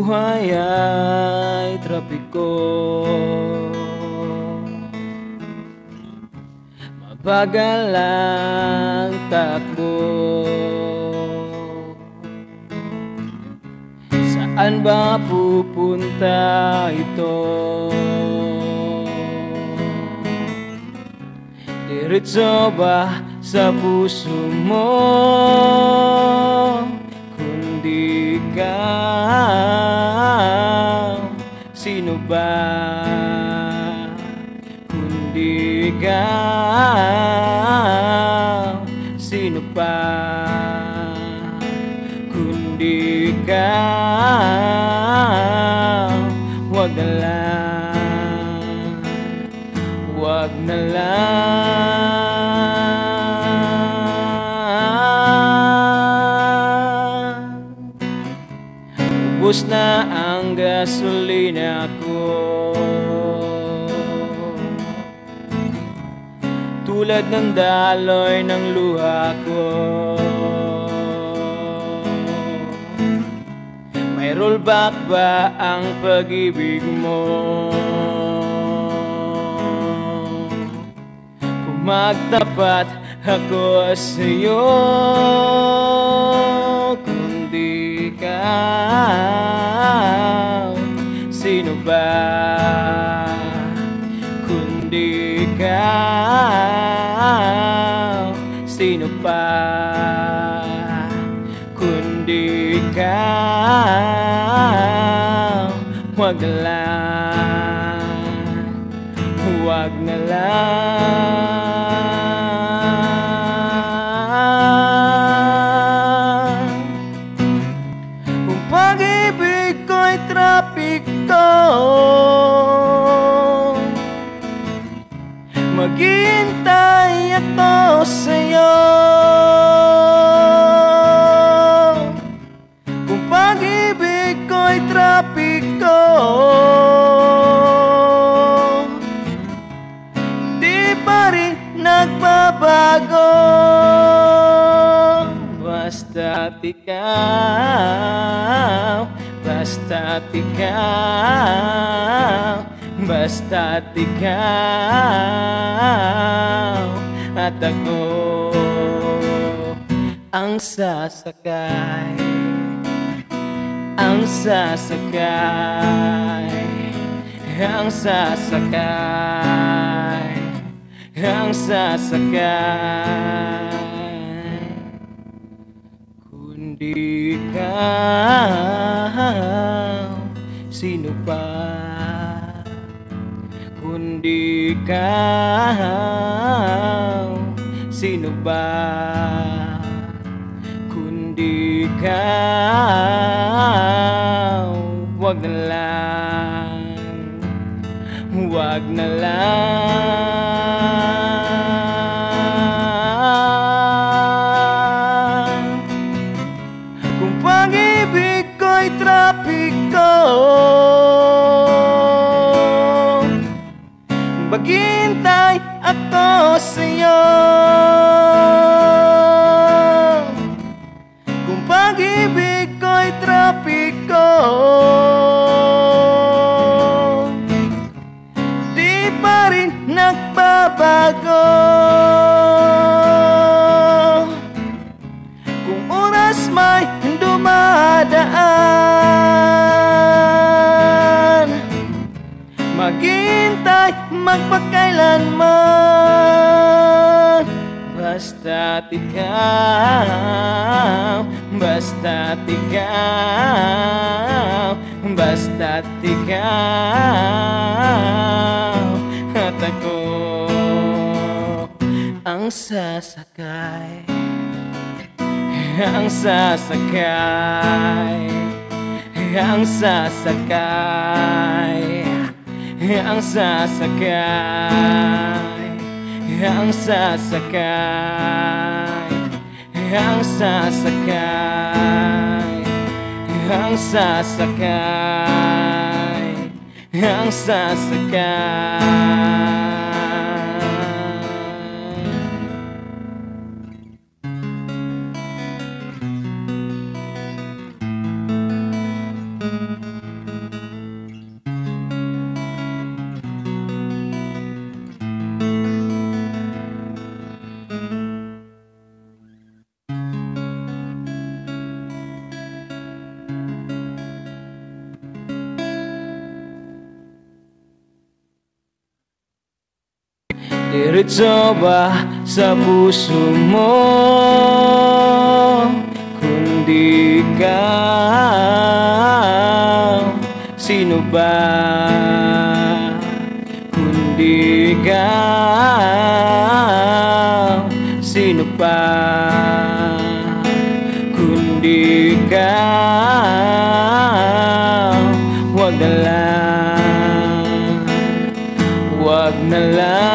buhay ay trapiko, mabagal ang takbo. Saan ba pupunta ito? Diretso ba sa puso mo? Kundi ikaw, sino ba? Kundi ikaw, sino pa? Kundi ikaw, wag na lang, wag na lang. Ubos na ang gasolina ko, tulad ng daloy ng luha ko. May rollback ba ang pag-ibig mo? Kung magtapat ako sa'yo, kundi ikaw, sino ba? Kundi ikaw, sino pa? Kundi ikaw, wag na lang, wag na lang. Kung pag-ibig ko'y trapiko, maghihintay ako sa'yo. Kung pag-ibig ko'y trapiko, di pa rin nagbabago. Basta't ikaw, basta't ikaw, basta't ikaw at ako ang sasakay, ang sasakay, ang sasakay, ang sasakay. Kundi ikaw, sino pa? Kundi ikaw, sino ba? Kundi ikaw, wag na lang, wag na lang. Kung pag-ibig ko'y trapiko, maghihintay ako sa'yo. Kung pag-ibig ko'y trapiko, di pa rin nagbabago. Kung oras may dumadaan, maghihintay magpakailanman. Basta't ikaw, basta't ikaw, basta't ikaw at ako ang sasakay, ang sasakay, ang sasakay, ang sasakay, ang sasakay, ang sasakay, ang sasakay, ang sasakay. Diretso ba sa puso mo? Kundi ikaw, sino ba? Kundi ikaw, sino pa? Kundi ikaw, wag na lang, wag na lang.